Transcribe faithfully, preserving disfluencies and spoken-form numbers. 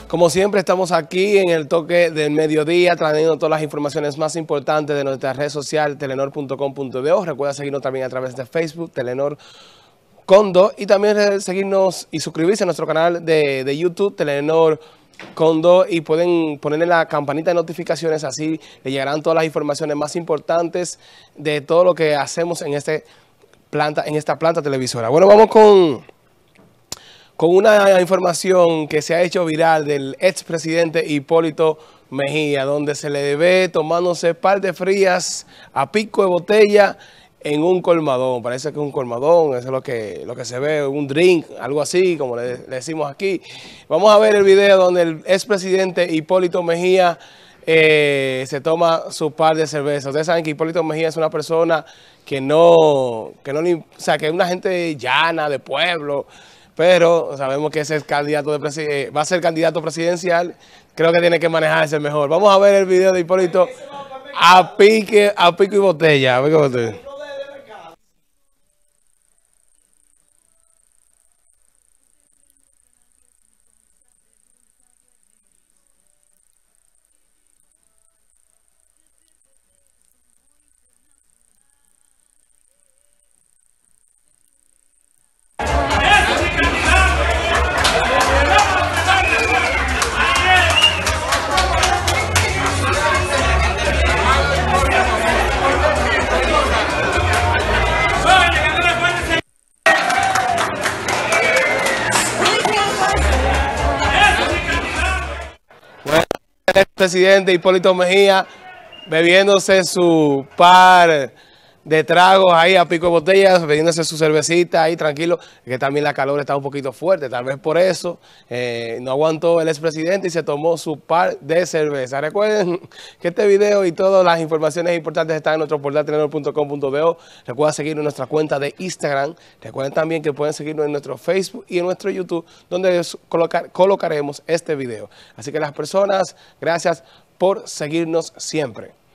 Como siempre, estamos aquí en el toque del mediodía, trayendo todas las informaciones más importantes de nuestra red social, telenor punto com punto do. Recuerda seguirnos también a través de Facebook, Telenor Condo, y también seguirnos y suscribirse a nuestro canal de, de YouTube, Telenor Condo, y pueden ponerle la campanita de notificaciones, así le llegarán todas las informaciones más importantes de todo lo que hacemos en, este planta, en esta planta televisora. Bueno, vamos con... con una información que se ha hecho viral del expresidente Hipólito Mejía, donde se le ve tomándose par de frías a pico de botella en un colmadón. Parece que es un colmadón, eso es lo que, lo que se ve, un drink, algo así, como le, le decimos aquí. Vamos a ver el video donde el expresidente Hipólito Mejía eh, se toma su par de cervezas. Ustedes saben que Hipólito Mejía es una persona que no, que no, o sea, que es una gente llana, de pueblo, pero sabemos que ese es candidato de va a ser candidato presidencial. Creo que tiene que manejarse mejor. Vamos a ver el video de Hipólito a pique, a pico y botella. A ver cómo te... El presidente Hipólito Mejía bebiéndose su par de tragos ahí a pico de botellas, bebiéndose su cervecita ahí tranquilo, que también la calor está un poquito fuerte, tal vez por eso eh, no aguantó el expresidente y se tomó su par de cerveza. Recuerden que este video y todas las informaciones importantes están en nuestro portal telenor punto com punto do. Recuerden seguirnos en nuestra cuenta de Instagram. Recuerden también que pueden seguirnos en nuestro Facebook y en nuestro YouTube, donde colocar, colocaremos este video. Así que las personas, gracias por seguirnos siempre.